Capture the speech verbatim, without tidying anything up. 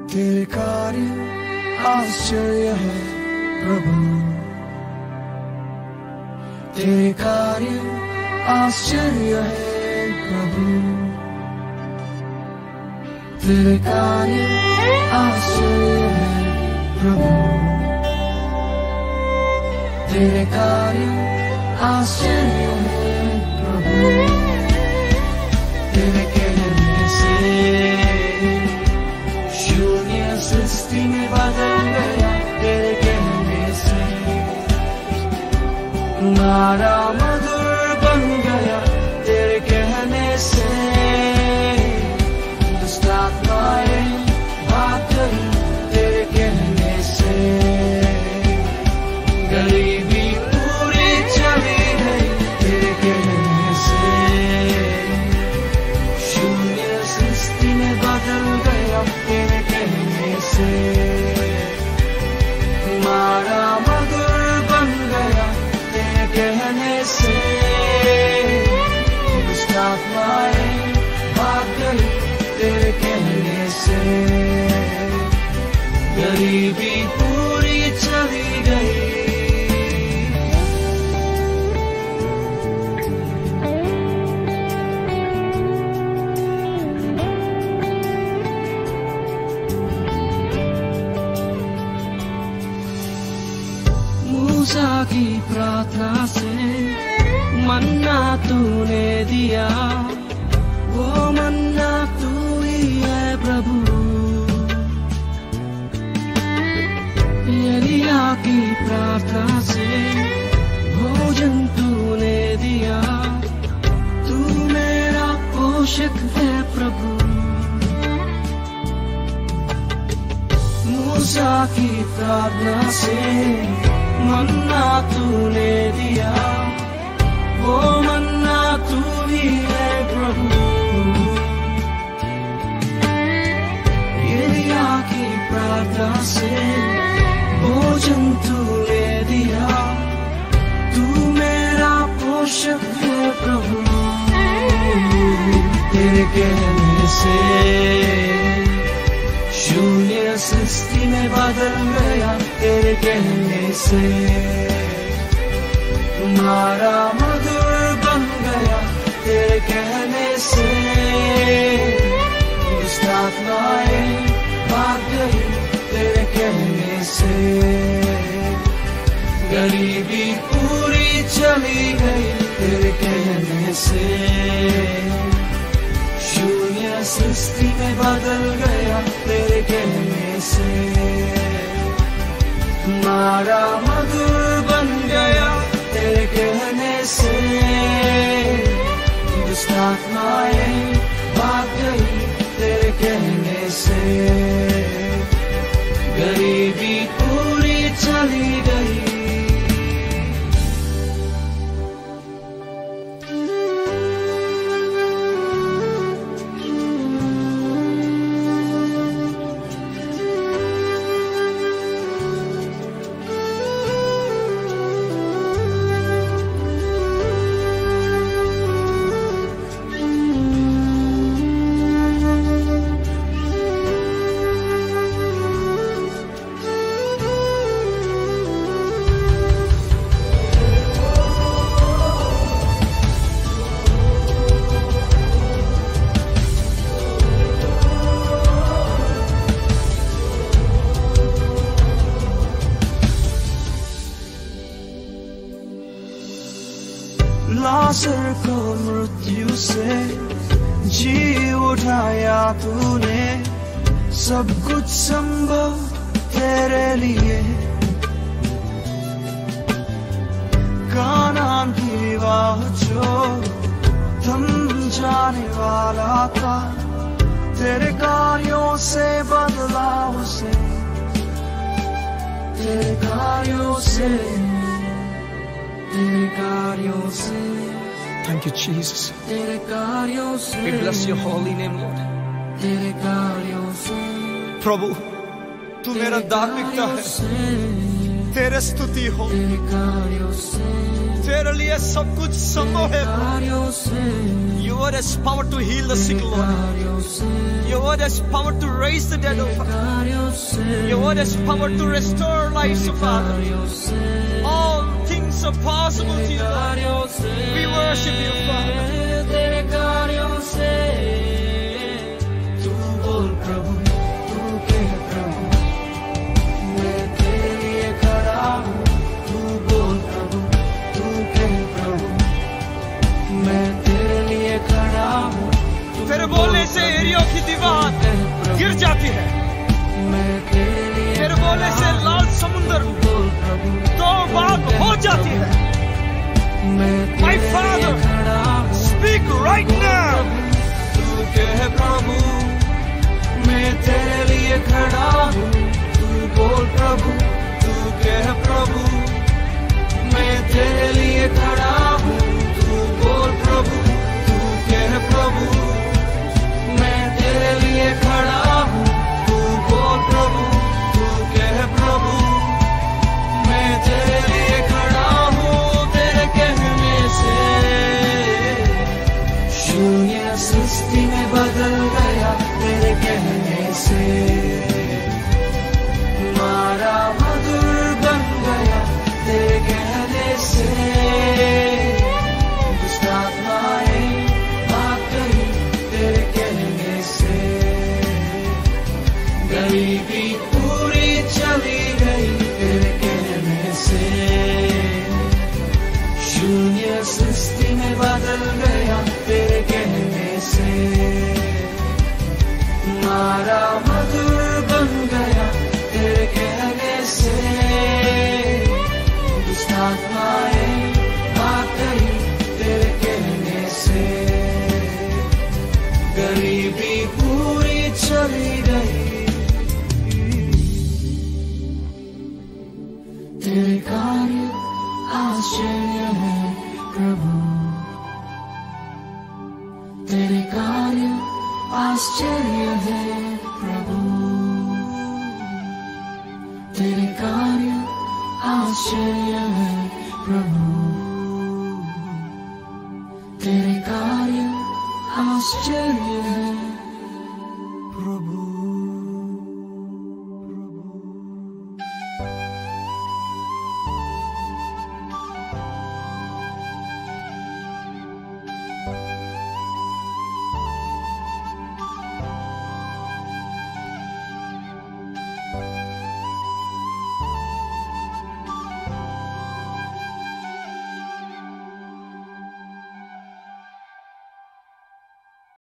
तेरे कार्य आश्चर्य है प्रभु, तेरे कार्य आश्चर्य है प्रभु, तेरे कार्य आश्चर्य है प्रभु, तेरे कार्य आश्चर्य है प्रभु। तेरे कहने से शून्य सृष्टि में बदल गया, तेरे कहने से मारा मधुर बन गया, तेरे कहने से दुष्ट आत्माएं भाग गई, तेरे कहने से गरीबी पूरी चली गई, तेरे कहने से शून्य सृष्टि में बदल गया, तेरे कहने से मारा मधुर बन गया, तेरे कहने से दुष्ट आत्माएं भाग गई, तेरे कहने से गरीबी पूरी चली गई। मूसा की प्रार्थना से मन्ना तूने दिया, वो मन्ना तू ही है प्रभु। एलिया की प्रार्थना से भोजन तूने दिया, तू मेरा पोषक है प्रभु। मूसा की प्रार्थना से मन्ना तूने दिया, वो मन्ना तू ही है प्रभु। एलिया की प्रार्थना से भोजन तूने दिया, तू मेरा पोषक है प्रभु। तेरे कहने से शून्य सृष्टि में बदल गया, तेरे कहने से मारा मधुर बन गया, तेरे कहने से दुष्ट आत्माएं भाग गई, तेरे कहने से गरीबी पूरी चली गई, तेरे कहने से शून्य सृष्टि में बदल गया, तेरे कहने से मारा मधुर बन गया, तेरे कहने से दुष्ट आत्माएं भाग गई, तेरे कहने से गरीबी पूरी चली गई। लाजर को मृत्यु से जी उठाया तूने, सब कुछ संभव तेरे लिए। कानान की वाह जो थम जाने वाला था, तेरे कार्यों से बदला उसे, तेरे कार्यों से, तेरे कार्यों से। Thank you, Jesus. तेरे कार्यों से We bless your holy name, Lord. तेरे कार्यों से प्रभु, तू मेरा धार्मिकता है, तेरे स्तुति हो। तेरे कार्यों से तेरे लिए सब कुछ संभव है। Your word has power to heal the sick, Lord. Your word has power to raise the dead, oh Father. Your word has power to restore lives, oh Father. All things are possible to you, Lord. We worship you, Father. तेरे कार्यों से तू बोल प्रभु, तू कह प्रभु, मैं तेरे लिए खड़ा हूँ। तू बोल प्रभु, तू कह प्रभु, मैं तेरे लिए खड़ा हूँ। तेरे बोलने से एरियो की दीवार गिर जाती है। मैं तेरे लिए तेरे बोलने से लाल समुंदर बोल प्रभु, दो भाग हो जाती है। मैं My तेरे Father, लिए खड़ा हूँ। speak right now. तू कह प्रभु, मैं तेरे लिए खड़ा हूँ। तू बोल प्रभु, तू कह प्रभु, मैं तेरे लिए खड़ा हूँ। तू बोल प्रभु, तू कह प्रभु, मैं तेरे लिए खड़ा हूँ। तू बोल प्रभु, तू कह प्रभु, मैं तेरे लिए खड़ा हूँ। तेरे कहने से शून्य सृष्टि में बदल गया। तेरे कहने से मारा मधुर बन गया। तेरे कहने से दुष्ट आत्माएं भाग गई। तेरे कहने से गरीबी पूरी चली गई। तेरे कहने से शून्य सृष्टि में बदल गया। तेरे कहने से मारा मधुर बन गया। तेरे कहने से दुष्ट आत्माएं